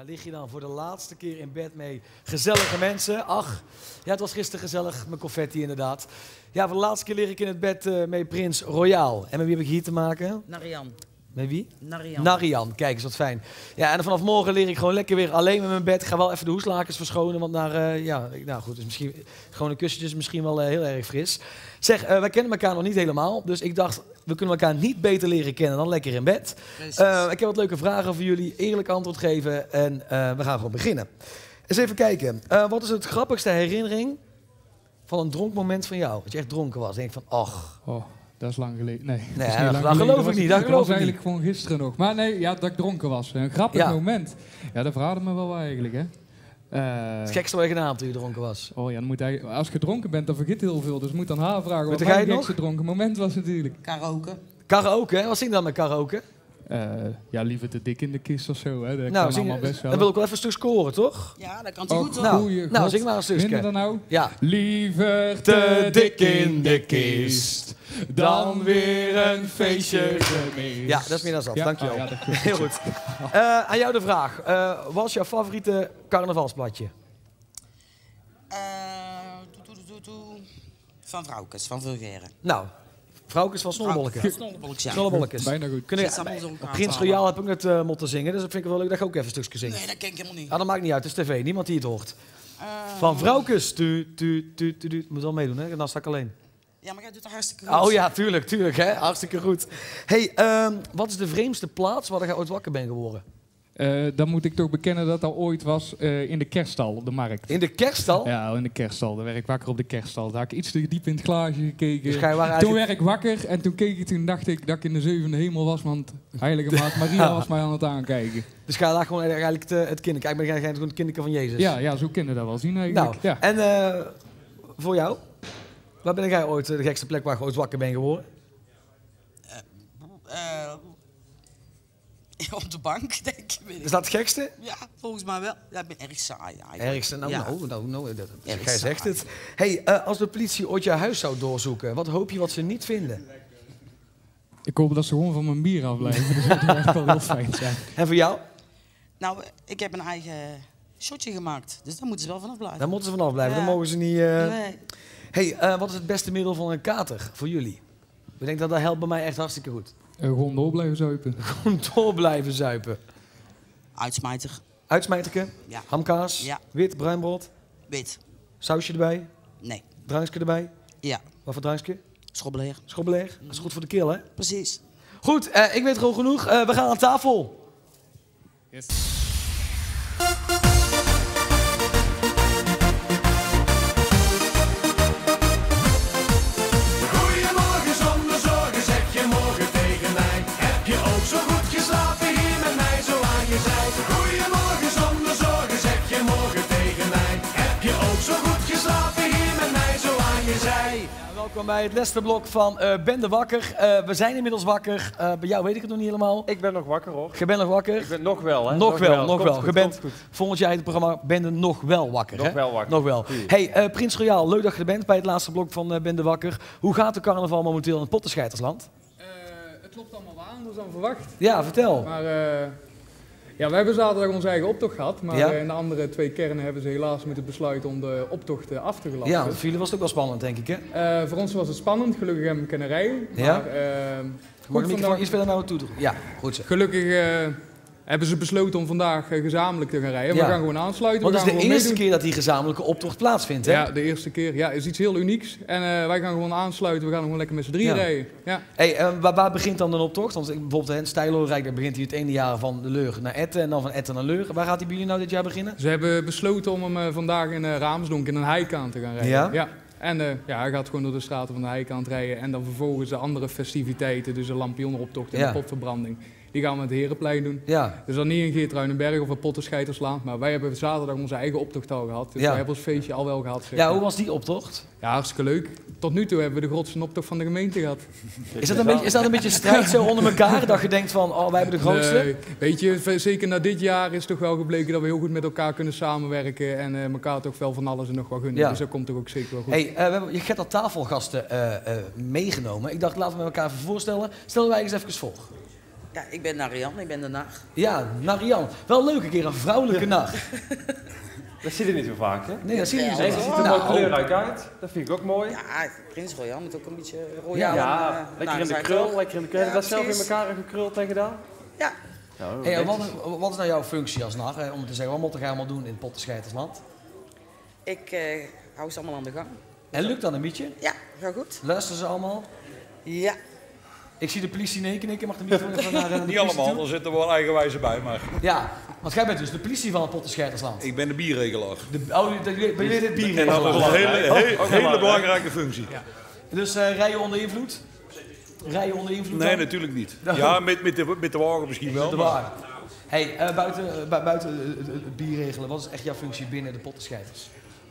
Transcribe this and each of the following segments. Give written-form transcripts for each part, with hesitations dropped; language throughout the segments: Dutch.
Daar lig je dan voor de laatste keer in bed mee. Gezellige mensen. Ach, ja, het was gisteren gezellig met confetti inderdaad. Ja, voor de laatste keer lig ik in het bed met Prins Royaal. En met wie heb ik hier te maken? Narian. Met wie? Narian. Narian, kijk eens wat fijn. Ja, en vanaf morgen lig ik gewoon lekker weer alleen met mijn bed. Ik ga wel even de hoeslakens verschonen, want nou goed, dus misschien gewoon een kussentje is misschien wel heel erg fris. Zeg, wij kennen elkaar nog niet helemaal, dus ik dacht, we kunnen elkaar niet beter leren kennen dan lekker in bed. Ik heb wat leuke vragen voor jullie, eerlijk antwoord geven en we gaan gewoon beginnen. Eens even kijken, wat is het grappigste herinnering van een dronkmoment van jou? Dat je echt dronken was, denk van, ach. Oh. Dat is lang geleden. Nee, dat geloof ik niet. Dat was eigenlijk gewoon gisteren nog. Maar nee, ja, dat ik dronken was. Een grappig moment. Ja, dat verhaalde me wel eigenlijk, hè. Het gekste wat je gedaan hebt toen je dronken was? Oh ja, dan moet als je dronken bent, dan vergeet je heel veel. Dus je moet dan haar vragen wat mijn gekste dronken moment was natuurlijk. Karaoke. Karaoke, hè? Wat zing je dan met karaoke? Ja, liever te dik in de kist of zo. Hè. Dat nou, kan allemaal best wel. Dan wil ik wel even een stuk scoren, toch? Ja, dat kan hij goed. Nou, zing maar een stukje. Minder dan nou? Ja. Liever te dik in de kist, dan weer een feestje gemist. Ja, dat is meer dan zat. Ja, dankjewel. ja, heel goed. Aan jou de vraag. Wat is jouw favoriete carnavalsbladje? Van Vrouwkes, van Vulgaire. Nou, Vrouwkes van Snollebollekes. Snollebollekes, ja. Snollebollekes. Bijna goed. Prins Royaal heb ik net moeten zingen, dus dat vind ik wel leuk dat ik ook even een stukje zing. Nee, dat ken ik helemaal niet. Ah, dat maakt niet uit, het is tv, niemand die het hoort. Van Vrouwkes. Moet wel meedoen, hè? Dan sta ik alleen. Ja, maar jij doet het hartstikke goed. Oh ja, tuurlijk, hè? Hartstikke goed. Hey, wat is de vreemdste plaats waar je ooit wakker bent geworden? Dan moet ik toch bekennen dat dat ooit was in de kerststal op de markt. In de kerststal? Ja, in de kerststal. Dan werd ik wakker op de kerststal. Daar had ik iets te diep in het glaasje gekeken. Dus toen werd ik wakker en toen dacht ik dat ik in de zevende hemel was, want heilige maat Maria was mij aan het aankijken. Dus ga je daar gewoon eigenlijk het kind. Kijk, ben jij gewoon het kindje van Jezus? Ja, zo kunnen dat wel zien eigenlijk. Nou, ja. En voor jou? Waar ben jij ooit de gekste plek waar je ooit wakker bent geworden? Op de bank, denk ik. Is dat het gekste? Ja, volgens mij wel. Ja, ik ben erg saai eigenlijk. Ergste? Nou, jij saai. zegt het. Hey, als de politie ooit je huis zou doorzoeken, wat hoop je wat ze niet vinden? Ik hoop dat ze gewoon van mijn bier afblijven. Dat zou echt wel heel fijn zijn. En voor jou? Nou, ik heb een eigen shotje gemaakt. Dus daar moeten ze wel vanaf blijven. Daar moeten ze vanaf blijven, Ja. dan mogen ze niet... Nee. Hey, wat is het beste middel van een kater voor jullie? Ik denk dat helpt bij mij echt hartstikke goed. Gewoon door blijven zuipen. Gewoon door blijven zuipen. Uitsmijter. Uitsmijterke? Ja. Hamkaas? Ja. Wit, bruin brood? Wit. Sausje erbij? Nee. Drankje erbij? Ja. Wat voor drankje? Schobbeleer. Schobbeleer? Dat is goed voor de keel, hè? Precies. Goed, ik weet gewoon genoeg. We gaan aan tafel. Yes. Goedemorgen zonder zorgen, zeg je morgen tegen mij. Heb je ook zo goed geslapen hier met mij zo aan je zij? Goedemorgen zonder zorgen, zeg je morgen tegen mij. Heb je ook zo goed geslapen hier met mij zo aan je zij? Ja, welkom bij het Lesterblok van Ben de Wakker. We zijn inmiddels wakker. Bij jou weet ik het nog niet helemaal. Ik ben nog wakker, hoor. Je bent nog wakker? Ik ben nog wel, hè? Nog wel. Komt Je goed, bent komt goed. volgend jaar in het programma Ben de nog wel wakker, Nog hè? wel wakker. Nog wel. Goeie. Hey, Prins Royaal, leuk dat je er bent bij het laatste blok van Ben de Wakker. Hoe gaat de carnaval momenteel in het Pottenscheitersland? Het loopt allemaal aan, dus dan verwacht. Ja, vertel. Maar ja, we hebben zaterdag onze eigen optocht gehad, maar Ja. In de andere 2 kernen hebben ze helaas moeten besluiten om de optocht af te gelasten. Ja, voor jullie was het ook wel spannend, denk ik, hè? Voor ons was het spannend, gelukkig hebben we kunnen rijden. Ja? Maar, Mag ik de microfoon iets verder naar me toe doen? Ja, goed zo. gelukkig hebben ze besloten om vandaag gezamenlijk te gaan rijden. Ja. We gaan gewoon aansluiten. Want we het is gaan de gewoon eerste meedoen. keer dat die gezamenlijke optocht plaatsvindt, hè? Ja, de eerste keer. Ja, is iets heel unieks. En wij gaan gewoon aansluiten. We gaan gewoon lekker met z'n 3 Ja. rijden. Ja. Hey, waar begint dan de optocht? Want bijvoorbeeld in Stijlorijk, daar begint hij het ene jaar van de Leur naar Etten en dan van Etten naar Leur. Waar gaat hij bij jullie nou dit jaar beginnen? Ze hebben besloten om hem vandaag in Raamsdonk in een heikant te gaan rijden. Ja? En ja, hij gaat gewoon door de straten van de heikant rijden. En dan vervolgens de andere festiviteiten, dus de lampionnenoptocht en Ja. de potverbranding. Die gaan we met het Herenplein doen. Ja. Dus dan niet in Geertruidenberg of een Pottenscheiterslaan. Maar wij hebben zaterdag onze eigen optocht al gehad. Dus Ja. wij hebben ons feestje al wel gehad. zeg Ja, maar. hoe was die optocht? Ja, hartstikke leuk. Tot nu toe hebben we de grootste optocht van de gemeente gehad. Is dat een beetje strijd zo onder elkaar? Dat je denkt van, oh, wij hebben de grootste? Nee, weet je, zeker na dit jaar is toch wel gebleken dat we heel goed met elkaar kunnen samenwerken. En elkaar toch wel van alles en nog wat gunnen. Ja. Dus dat komt toch ook zeker wel goed. Hey, je hebt al tafelgasten meegenomen. Ik dacht, laten we elkaar even voorstellen. Stel wij eens even voor. Ja, ik ben Narian, ik ben de nacht. Ja, Narian. Wel leuk, een keer een vrouwelijke nacht. Dat zie je niet zo vaak, hè? Nee, dat zie je niet zo. Nee, ze ziet er mooi kleurrijk uit. Dat vind ik ook mooi. Ja, Prins Royal moet ook een beetje royaal. Ja, lekker in de krul, lekker in de krul. Heb je dat zelf in elkaar gekruld en gedaan? Ja. Hey, en wat is nou jouw functie als nacht? Om te zeggen, wat moet je allemaal doen in het Pottenscheitersland? Ik hou ze allemaal aan de gang. En lukt dat een beetje? Ja, gaat goed. Luisteren ze allemaal? Ja. Ik zie de politie nee knikken, mag de microfoon even naar de Niet politie allemaal, toe? er zitten wel eigenwijze bij, maar Ja, want jij bent dus de politie van het Pottenscheitersland. ik ben de bierregelaar. Ben je dit bier? En dat is een hele belangrijke functie. Dus rij je onder invloed? Rij je onder invloed Nee, dan? natuurlijk niet. Ja, met de wagen misschien wel. De maar- waar. Hey, buiten het bierregelen, wat is echt jouw functie binnen de Pottenscheiters?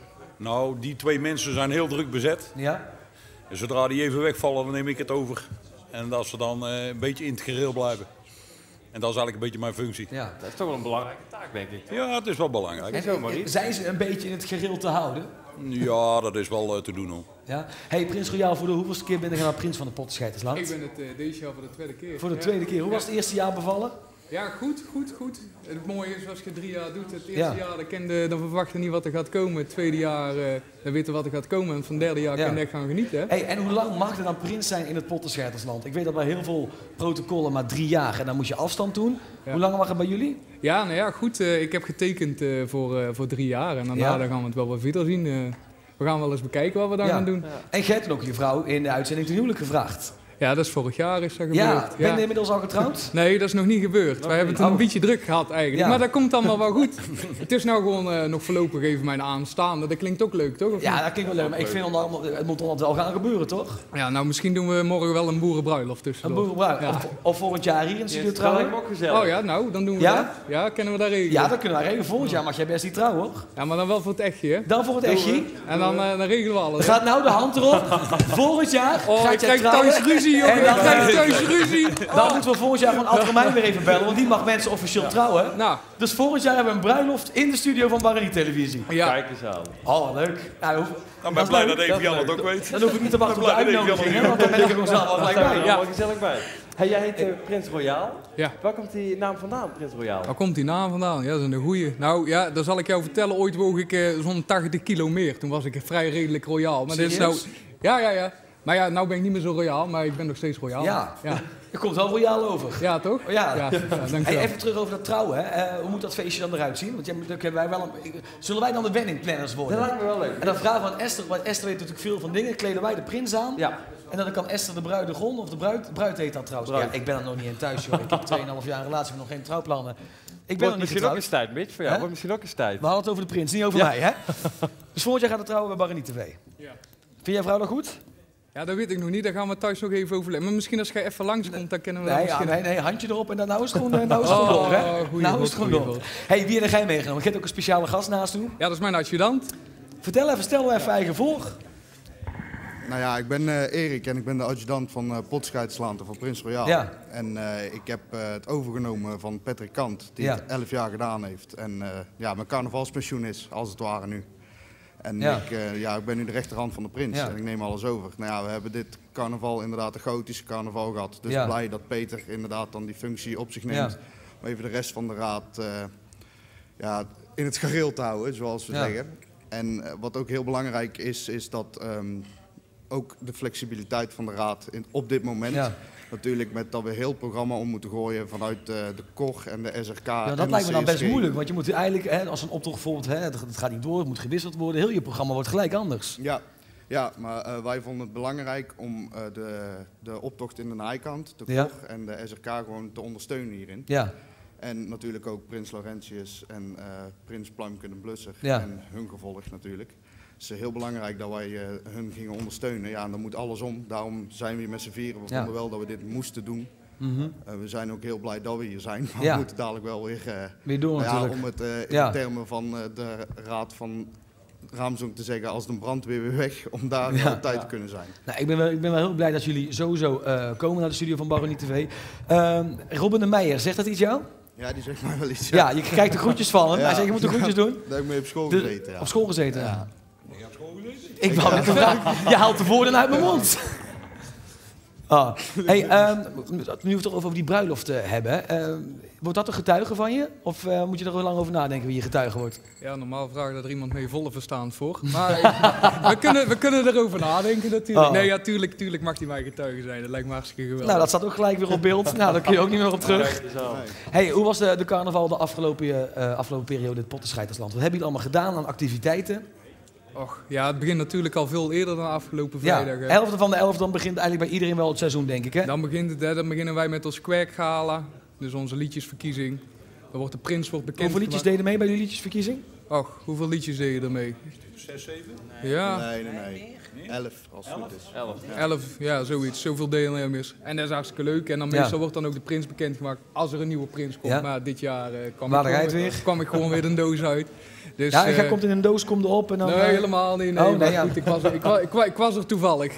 Nou, die 2 mensen zijn heel druk bezet. Ja? En zodra die even wegvallen, dan neem ik het over. En dat ze dan een beetje in het gereel blijven. En dat is eigenlijk een beetje mijn functie. Ja. Dat is toch wel een belangrijke taak, denk ik. Ja, het is wel belangrijk. En zo, Marie. Zijn ze een beetje in het gereel te houden? Ja, dat is wel te doen hoor. Ja? Hey, Prins Royaal, voor de hoeveelste keer ben je nou prins van de Pottenscheitersland? Ik ben het deze jaar voor de tweede keer. Voor de tweede keer. Hoe was het eerste jaar bevallen? Ja, goed. Het mooie is, als je 3 jaar doet, het eerste Ja. jaar dan verwacht je niet wat er gaat komen. Het tweede jaar dan weet je wat er gaat komen. En van het derde jaar Ja. kan je echt gaan genieten. Hè? Hey, en hoe lang mag er dan prins zijn in het Pottenscheitersland? Ik weet dat bij heel veel protocollen maar 3 jaar en dan moet je afstand doen. Ja. Hoe lang mag het bij jullie? Ja, nou ja, goed. Ik heb getekend voor 3 jaar. En daarna Ja. dan gaan we het wel wat verder zien. We gaan wel eens bekijken wat we dan gaan doen. En jij hebt ook je vrouw in de uitzending ten huwelijk gevraagd. Ja, dat is vorig jaar is dat gebeurd. Ja, ben je inmiddels al getrouwd? Nee, dat is nog niet gebeurd. Wij hebben het een beetje druk gehad eigenlijk. Ja. Maar dat komt allemaal wel goed. Het is nou gewoon nog voorlopig even mijn aanstaande. Dat klinkt ook leuk, toch? Of Ja, niet? dat klinkt wel leuk, maar ik vind het moet dan wel gaan gebeuren, toch? Ja, nou misschien doen we morgen wel een boerenbruiloft Een tussendoor. boerenbruid. Ja. Of volgend jaar hier in de studio Dat lijkt trouwen. me ook gezellig. Oh ja, nou, dan doen we Ja? dat. Ja, kunnen we dat regelen? Ja, dat kunnen we regelen. Volgend jaar mag jij best niet trouwen, hoor. Ja, maar dan wel voor het echtje, hè? Dan voor het echtje. En dan regelen we Er alles. gaat nou de hand erop. Volgend jaar Oh, gaat ik jij krijg trouwen. thuis ruzie, jongen. En Ik dan- krijg thuis ruzie. Dan moeten we volgend jaar gewoon Algemeen weer even bellen, want die mag mensen officieel trouwen. Nou, Dus volgend jaar hebben we een bruiloft in de studio van Baronie Televisie. ja. Kijk eens aan. Oh, wat leuk. Nou, Dan ben ik blij dat leuk. Evian het ook weet. Dan hoef ik niet te wachten op de Dan blijf ik uitnodiging, even hè, want dan ben ik er gewoon zelf al Daar gelijk zijn we bij. er allemaal gezellig bij. Hey, jij heet Prins Royaal. Ja. Waar komt die naam vandaan, Prins Royaal? Waar komt die naam vandaan? Ja, dat is een goeie. Nou ja, dan zal ik jou vertellen. Ooit woog ik zo'n 80 kilo meer. Toen was ik vrij redelijk royaal. Maar dit is nou... Serieus? Ja. Maar ja, nou ben ik niet meer zo royaal, maar ik ben nog steeds royaal. Ja. Ja, Je komt wel royaal over. ja toch? Oh, ja. Ja, dankjewel. Hey, even terug over dat trouwen. Hè. Hoe moet dat feestje dan eruit zien? Want hebben wij wel zullen wij dan de weddingplanners worden? Dat lijkt me wel leuk. En dan vragen we aan Esther, want Esther weet natuurlijk veel van dingen. Kleden wij de prins aan? Ja. En dan kan Esther de bruidegom, of de bruid heet dat trouwens. Bruid. Ja, ik ben er nog niet in thuis, joh. Ik heb 2,5 jaar relatie, ik heb nog geen trouwplannen. Ik ben nog Wordt niet misschien ook getrouwd. eens tijd, Mitch, voor jou. Hè? Wordt misschien ook eens tijd. We hadden het over de prins, niet over Ja. mij, hè? Dus volgend jaar gaat het trouwen bij Baronie TV. Ja. Vind jij vrouw dat goed? Ja, dat weet ik nog niet. Daar gaan we thuis nog even overleggen. Maar misschien als jij even langskomt, dan kunnen we dat Nee, ja, misschien... nee, handje erop en dan nou is het gewoon, nou is het gewoon door, hè? goeie Nou is god, het gewoon goeie door. god. Hey, wie heb jij meegenomen? Je hebt ook een speciale gast naast u. Ja, dat is mijn adjudant. Stel me even eigen voor. Nou ja, ik ben Erik en ik ben de adjudant van Pottenscheitersland van Prins Royaal. Ja. En ik heb het overgenomen van Patrick Kant, die Ja. het 11 jaar gedaan heeft. En mijn carnavalspensioen is, als het ware nu. En Ja. ik ben nu de rechterhand van de prins Ja. en ik neem alles over. Nou ja, we hebben dit carnaval inderdaad een chaotische carnaval gehad. Dus Ja. blij dat Peter inderdaad dan die functie op zich neemt. Ja. Om even de rest van de raad in het gareel te houden, zoals we Ja. zeggen. En wat ook heel belangrijk is dat ook de flexibiliteit van de raad op dit moment. Ja. Natuurlijk met dat we heel het programma om moeten gooien vanuit de KOR en de SRK. Ja, en dat de lijkt me dan best CSG. moeilijk, want je moet eigenlijk, hè, als een optocht bijvoorbeeld, hè, het gaat niet door, het moet gewisseld worden, heel je programma wordt gelijk anders. Ja, maar wij vonden het belangrijk om de optocht in de naaikant, de KOR Ja. en de SRK gewoon te ondersteunen hierin. Ja, En natuurlijk ook Prins Laurentius en Prins Pluimke de Blusser Ja. en hun gevolg natuurlijk. Het is heel belangrijk dat wij hun gingen ondersteunen. Ja, en dan moet alles om. Daarom zijn we hier met z'n vieren. We Ja. vonden wel dat we dit moesten doen. mhm. We zijn ook heel blij dat we hier zijn. Maar Ja. we moeten dadelijk wel weer... Weer door natuurlijk. om het in Ja. termen van de raad van Raamsdonk te zeggen, als de brandweer weer weg, om daar Ja. altijd te kunnen zijn. Nou, ik ben wel heel blij dat jullie sowieso komen naar de studio van Baronie TV. Robin de Meijer, zegt dat iets jou? Ja, die zegt mij wel iets. Ja, je krijgt de groetjes van hem. Ja. Hij zegt, je moet de groetjes doen. Daar heb ik mee op school De- gezeten. Ja. Op school gezeten? Ja. Ik wou net vragen, je haalt de woorden uit mijn mond. Ah. Hey, nu we het toch over die bruiloft hebben. Wordt dat een getuige van je? Of moet je er heel lang over nadenken wie je getuige wordt? Ja, normaal vraag dat er iemand mee volle verstand voor. Maar we kunnen erover nadenken natuurlijk. Oh. Nee, ja, tuurlijk mag hij mij getuige zijn. Dat lijkt me hartstikke geweldig. Nou, dat staat ook gelijk weer op beeld. Nou, daar kun je ook niet meer op terug. Hey, hoe was de carnaval de afgelopen periode in het Pottenscheitersland? Wat hebben jullie allemaal gedaan aan activiteiten? Och, ja, het begint natuurlijk al veel eerder dan afgelopen Ja, vrijdag. Hè. 11e van de 11e, dan begint eigenlijk bij iedereen wel het seizoen, denk ik, hè? Dan beginnen wij met ons kwerkgala, dus onze liedjesverkiezing. Dan wordt de prins bekend. Hoeveel liedjes deden mee bij jullie liedjesverkiezing? Och, hoeveel liedjes deed je ermee? 6, 7? Ja, Nee. 11, als het goed is. 11, ja, zoiets. Zoveel deelnemers. En dat is hartstikke leuk. En dan meestal wordt dan ook de prins bekendgemaakt als er een nieuwe prins komt. Ja. Maar dit jaar kwam ik gewoon weer een doos uit. Dus, Ja, jij komt in een doos, kom erop en dan... Nee, helemaal niet. Nee, Oh, nee, maar ja. goed, ik was er toevallig.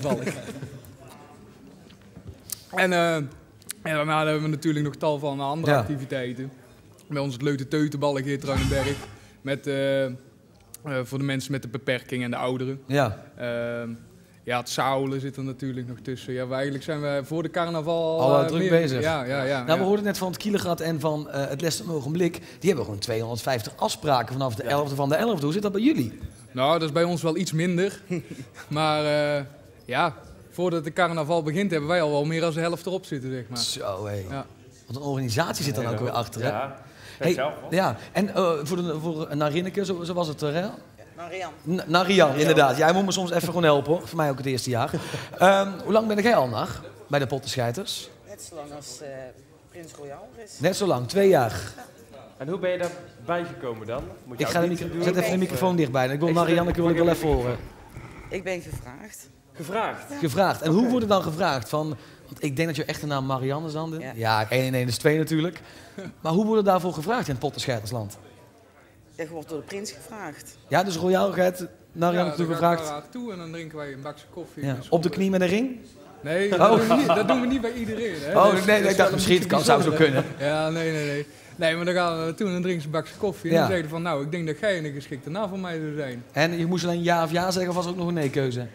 En daarna hebben we natuurlijk nog tal van andere Ja. activiteiten. Bij ons het Leute Teutenballen Geert Ruinenberg. Met, voor de mensen met de beperking en de ouderen. Ja. Ja, het zaulen zit er natuurlijk nog tussen. Ja, eigenlijk zijn we voor de carnaval Al druk bezig. Ja. Nou, we hoorden net van het Kielegat en van het Lessen Ogenblik. Die hebben gewoon 250 afspraken vanaf de 11e van de 11e. Hoe zit dat bij jullie? Nou, dat is bij ons wel iets minder. Maar ja, voordat de carnaval begint hebben wij al wel meer dan de helft erop zitten, zeg maar. Zo, hé. Ja. Wat een organisatie zit dan ook weer achter, hè? Ja, Hey, zelf, hoor. ja, en naar Rinneke, zo was het er, hè? Marian. Naar Rian, inderdaad. Jij moet me soms even gewoon helpen, hoor. Voor mij ook het eerste jaar. Hoe lang ben jij al nog bij de Pottenscheiters? Net zo lang als Prins Royal is. Net zo lang, 2 jaar. En hoe ben je daarbij gekomen dan? Moet je Ik ga zet even de microfoon dichtbij. Ik wil Marianneke wil ik wel even horen. Ik ben gevraagd. Gevraagd? Gevraagd. En hoe wordt er dan gevraagd? Want ik denk dat je echt de naam Marianne Zanden. Ja. Ja, 1 en 1 is 2 natuurlijk. Maar hoe wordt er daarvoor gevraagd in het Pottenscheitersland? Ik word door de prins gevraagd. Ja, dus Royaal gaat Marianne toe dan gevraagd. gaan we naar toe en dan drinken wij een bakje koffie. Ja. Dus Op de knie met een ring? Nee, Oh. dat doen we niet bij iedereen. Hè. Oh, Dus- nee, dus ik dacht dat misschien, is het zou zo bijzonder. kunnen. Ja, nee. Nee, maar dan gaan we naartoe en dan drinken ze een bakje koffie. En Ja. dan zeggen ze van, nou, ik denk dat jij een geschikte naam voor mij zou zijn. En je moest alleen ja of ja zeggen of was er ook nog een nee-keuze?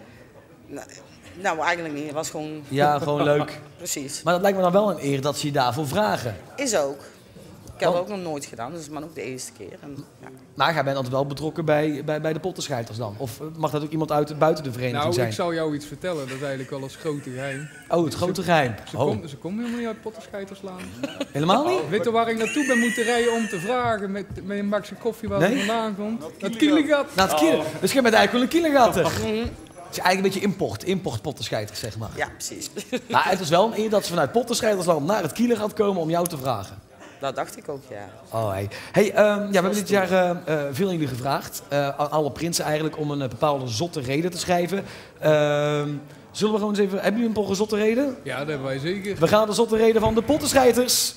Nou, eigenlijk niet. Het was gewoon Ja, gewoon leuk. precies. Maar dat lijkt me dan wel een eer dat ze je daarvoor vragen. Is ook. Ik heb Oh. het ook nog nooit gedaan, dus het is maar ook de eerste keer. En, ja. Maar jij bent altijd wel betrokken bij de Pottenscheiters dan? Of mag dat ook iemand buiten de vereniging Nou, zijn? ik zal jou iets vertellen. Dat is eigenlijk wel eens grote geheim. Oh, het grote geheim. Ze Oh, komen helemaal niet uit Pottenscheiterslaan. helemaal niet? Weet je waar ik naartoe ben moeten rijden om te vragen met een bakje koffie waar Nee? het vandaan komt? Het Kielegat. Nou, het kielen. Dus je bent eigenlijk wel een kielengatter. Het is eigenlijk een beetje import Pottenscheiters, zeg maar. Ja, precies. Maar het is wel een eer dat ze vanuit Pottenscheitersland naar het Kielen gaat komen om jou te vragen. Dat dacht ik ook, ja. Oh, hey. Hey, ja, we hebben dit jaar veel aan jullie gevraagd. Aan alle prinsen eigenlijk om een bepaalde zotte reden te schrijven. Zullen we gewoon eens even... Hebben jullie een zotte reden? Ja, dat hebben wij zeker. We gaan de zotte reden van de Pottenscheiters.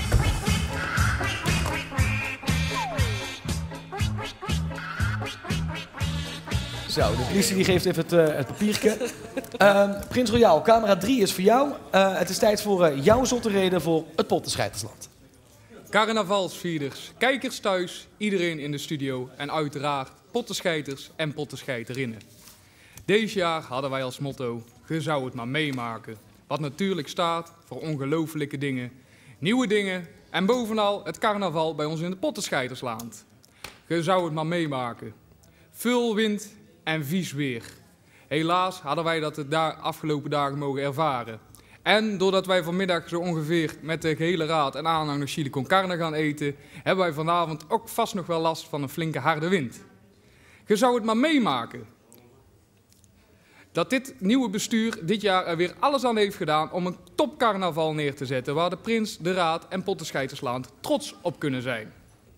Zo, de politie die geeft even het papiertje. Prins Royaal, camera 3 is voor jou. Het is tijd voor jouw zotte reden voor het Pottenscheitersland. Carnavalsvierders, kijkers thuis, iedereen in de studio en uiteraard pottenscheiters en pottenscheiterinnen. Deze jaar hadden wij als motto, je zou het maar meemaken. Wat natuurlijk staat voor ongelofelijke dingen, nieuwe dingen en bovenal het carnaval bij ons in de Pottenscheitersland. Je zou het maar meemaken. Veel wind en vies weer. Helaas hadden wij dat de afgelopen dagen mogen ervaren. En doordat wij vanmiddag zo ongeveer met de gehele raad en aanhang nog chili con carne gaan eten, hebben wij vanavond ook vast nog wel last van een flinke harde wind. Je zou het maar meemaken. Dat dit nieuwe bestuur dit jaar er weer alles aan heeft gedaan om een topcarnaval neer te zetten, waar de prins, de raad en Pottenscheitersland trots op kunnen zijn.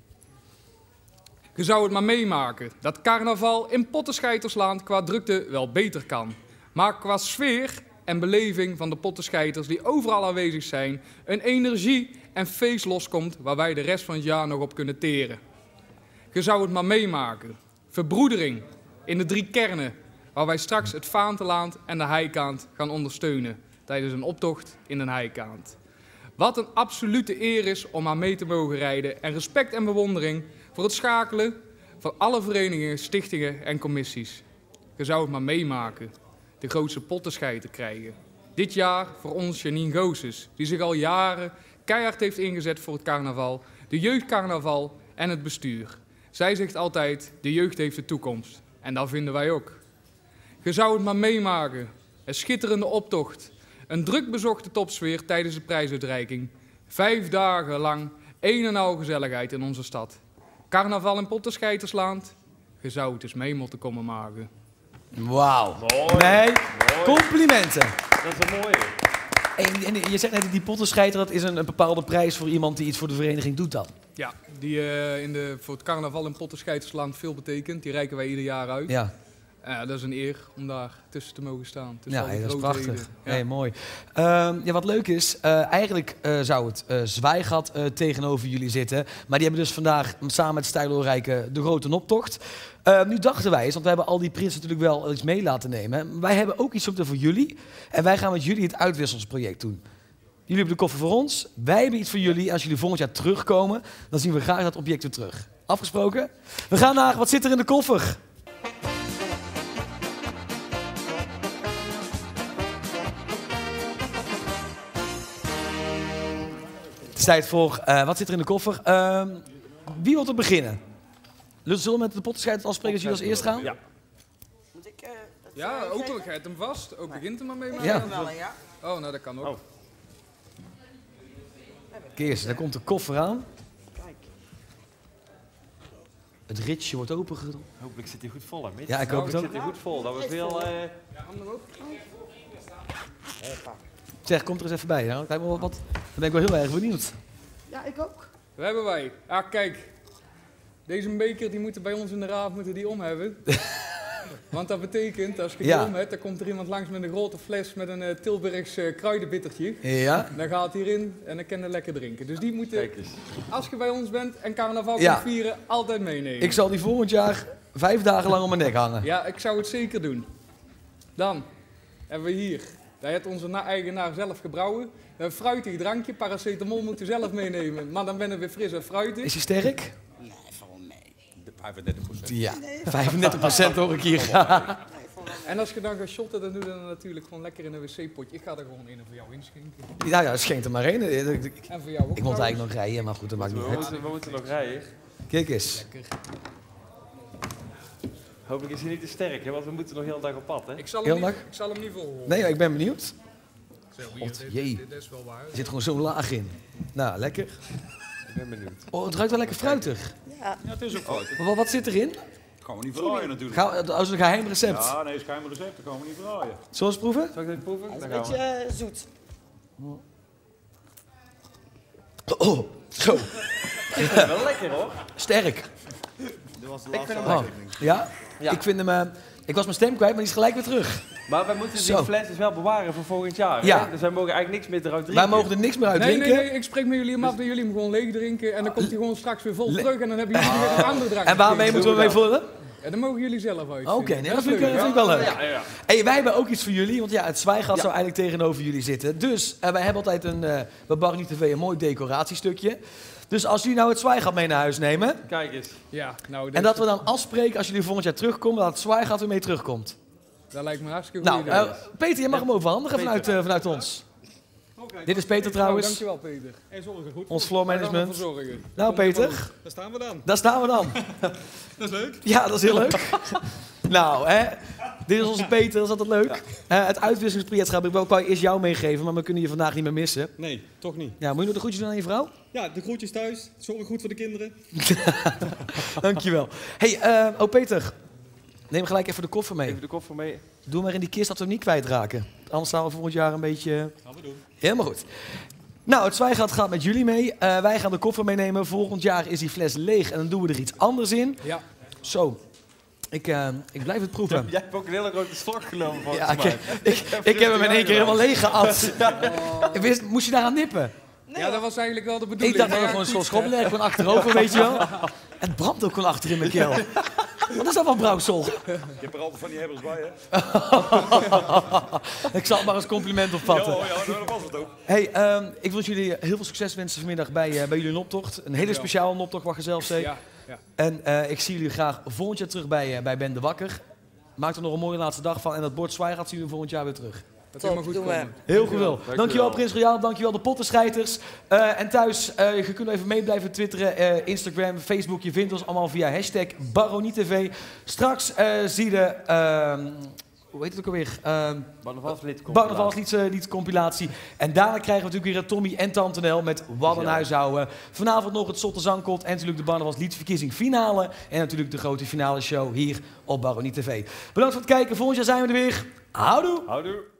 Je zou het maar meemaken dat carnaval in Pottenscheitersland qua drukte wel beter kan. Maar qua sfeer en beleving van de pottenscheiters die overal aanwezig zijn, een energie en feest loskomt waar wij de rest van het jaar nog op kunnen teren. Je zou het maar meemaken. Verbroedering in de 3 kernen, waar wij straks het Vaanteland en de Heikant gaan ondersteunen tijdens een optocht in een Heikant. Wat een absolute eer is om aan mee te mogen rijden en respect en bewondering voor het schakelen van alle verenigingen, stichtingen en commissies. Je zou het maar meemaken. De grootste pottenscheiter krijgen. Dit jaar voor ons Janine Goossens, die zich al jaren keihard heeft ingezet voor het carnaval, de jeugdcarnaval en het bestuur. Zij zegt altijd, de jeugd heeft de toekomst. En dat vinden wij ook. Je zou het maar meemaken. Een schitterende optocht. Een druk bezochte topsfeer tijdens de prijsuitreiking. 5 dagen lang een en al gezelligheid in onze stad. Carnaval in Pottenscheitersland. Je zou het eens mee moeten komen maken. Wauw. Mooi. Nee, Mooi. complimenten. Dat is een mooie. En je zegt net, die pottenscheiter, dat is een bepaalde prijs voor iemand die iets voor de vereniging doet dan. Ja, die voor het carnaval in Pottenscheitersland veel betekent. Die reiken wij ieder jaar uit. Ja, Dat is een eer om daar tussen te mogen staan. ja al die dat is grootheden. prachtig. Ja. Nee, mooi. Ja, wat leuk is, eigenlijk zou het Zwijgat tegenover jullie zitten. Maar die hebben dus vandaag samen met Stijlorrijke de grote optocht. Nu dachten wij eens, want we hebben al die prinsen natuurlijk wel iets mee laten nemen. Wij hebben ook iets voor jullie. En wij gaan met jullie het uitwisselsproject doen. Jullie hebben de koffer voor ons, wij hebben iets voor jullie. En als jullie volgend jaar terugkomen, dan zien we graag dat object weer terug. Afgesproken? We gaan naar, wat zit er in de koffer? Het is tijd voor, wat zit er in de koffer? Wie wil er beginnen? Zullen we met de pottenscheid afspreken als jullie als eerst gaan? Ja. Moet ik... Ja, ook al gaat hem vast. Ook begint hem maar mee. Maar Ja. Wel, ja. Oh, nou dat kan ook. Oh. Kees, daar komt de koffer aan. Kijk. Het ritsje wordt opengedaan. Hopelijk zit hij goed vol, hè, Mitch? Ja, ik hoop het ook. Zit hij goed vol, dat we veel... Zeg, kom er eens even bij. Hè? Kijk, wat, dan ben ik wel heel erg benieuwd. Ja, ik ook. Wat hebben wij? Ah, kijk. Deze beker die moeten bij ons in de raad moeten die om hebben. Want dat betekent, als je Ja. die om hebt, dan komt er iemand langs met een grote fles met een Tilburgs kruidenbittertje. Ja? Dan gaat hij erin en dan kan je lekker drinken. Dus die moeten, Kijk eens. als je bij ons bent en carnaval Ja. kunt vieren, altijd meenemen. Ik zal die volgend jaar 5 dagen lang om mijn nek hangen. Ja, ik zou het zeker doen. Dan hebben we hier, daar heeft onze eigenaar zelf gebrouwen. Een fruitig drankje, paracetamol moet u zelf meenemen. Maar dan ben je weer fris en fruitig. Is hij sterk? Nee, vooral nee. De 35%. Ja. 35% hoor ik hier. Nee, En als je dan gaat shotten, dan doe je dat natuurlijk gewoon lekker in een wc-potje. Ik ga er gewoon een voor jou inschenken. Ja, schenk er maar één. En voor jou ook. Ik moet eigenlijk nog rijden, maar goed, dat maakt niet uit. We moeten nog rijden. Kijk eens. Hopelijk is hij niet te sterk, hè, want we moeten nog heel de dag op pad, hè? Ik zal Heel hem, niet, dag? ik zal hem niet vol. Nee, ik ben benieuwd. Zo, hier, God, dit- jee. dit is wel waar. Er zit gewoon zo'n laag in. Nou, lekker. Ik ben benieuwd. Oh, het ruikt wel lekker fruitig. Ja, Ja, het is ook fout. Wat zit erin? Dat gaan we niet verraaien natuurlijk. Als een geheim recept. Ja, nee, is geheim recept, dat gaan we niet verraaien. Zullen we eens proeven? Zal ik dit proeven? hij is Dan een gaan we. beetje zoet. Oh, zo. Wel lekker, hoor. Sterk. Dit was de Ik laatste vind hem aflevering. Ja? Ja. Ik vind hem... ik was mijn stem kwijt, maar die is gelijk weer terug. Maar wij moeten Zo. die fles dus wel bewaren voor volgend jaar, Ja. hè? Dus wij mogen eigenlijk niks meer eruit drinken. Wij mogen er niks meer uit Nee, drinken. nee, nee, ik spreek met jullie hem af dat jullie hem gewoon leeg drinken. En dan komt hij gewoon straks weer vol Le- terug. En dan hebben jullie weer een andere drankje. En waarmee moeten we mee vullen? Ja, dat mogen jullie zelf uit. Oké, nee, dat vind ik wel leuk. Ja, ja. Hey, wij hebben ook iets voor jullie, want ja, het Zwijgat zou eigenlijk tegenover jullie zitten. Dus wij hebben altijd bij Barney TV een mooi decoratiestukje. Dus als jullie nou het Zwijgat mee naar huis nemen, Kijk eens. Ja, nou, en dat we dan afspreken als jullie volgend jaar terugkomen, dat het Zwijgat weer mee terugkomt. dat lijkt me een hartstikke goed Nou, idee. Peter, jij mag hem overhandigen vanuit ons. Dit is Peter Nou, trouwens, dankjewel Peter. ons floor Daar gaan we management. voor zorgen. Nou Peter, Daar staan we dan. daar staan we dan. Dat is leuk. Ja, dat is heel leuk. Nou, hè, dit is onze Peter, dat is altijd leuk. Het uitwisselingsproject ga ik wel eerst jou meegeven, maar we kunnen je vandaag niet meer missen. Nee, toch niet. Ja, moet je nog de groetjes doen aan je vrouw? Ja, de groetjes thuis. Zorg goed voor de kinderen. Dankjewel. Hey, Peter, neem gelijk even de koffer mee. Even de koffer mee. Doe maar in die kist dat we hem niet kwijtraken. Anders staan we volgend jaar een beetje... Gaan we doen. Helemaal goed. Nou, het Zwijgat gaat met jullie mee. Wij gaan de koffer meenemen. Volgend jaar is die fles leeg en dan doen we er iets anders in. Ja. Zo, ik blijf het proeven. Jij hebt ook een hele grote slok genomen, volgens Ja, mij. ik heb hem in één keer helemaal leeg geat. Moest je daaraan nippen? Ja, dat was eigenlijk wel de Ik bedoeling. dacht dat maar we ja, gewoon goed, zo'n schoppenlerk gewoon achterover, weet je wel. Het brandt ook gewoon achter in mijn keel. Wat is dat van brouwsel? Je hebt er altijd van die hebbers bij, hè? Ik zal het maar als compliment opvatten. Ja, dat was het ook. Hey, ik wil jullie heel veel succes wensen vanmiddag bij jullie optocht. Een hele speciale optocht, mag je zelf zeggen. Ja, ja. En ik zie jullie graag volgend jaar terug bij Ben de Wakker. Maak er nog een mooie laatste dag van. En dat bord Zwijgat zien we volgend jaar weer terug. Dat helemaal goed doen we. komt. Heel goed wel. Dankjewel Prins Royaal, dankjewel de pottenscheiters. En thuis, je kunt even mee blijven twitteren, Instagram, Facebook. Je vindt ons allemaal via #BaronieTV. Straks zie je hoe heet het ook alweer? Barnavalsliedcompilatie. En daarna krijgen we natuurlijk weer Tommy en Tante Nel met Wat een huishouden. Vanavond nog het Zotte Zangkot en natuurlijk de Barnavalsliedverkiezing finale. En natuurlijk de grote finale show hier op Baronie TV. Bedankt voor het kijken. Volgend jaar zijn we er weer. Houdoe! Houdoe!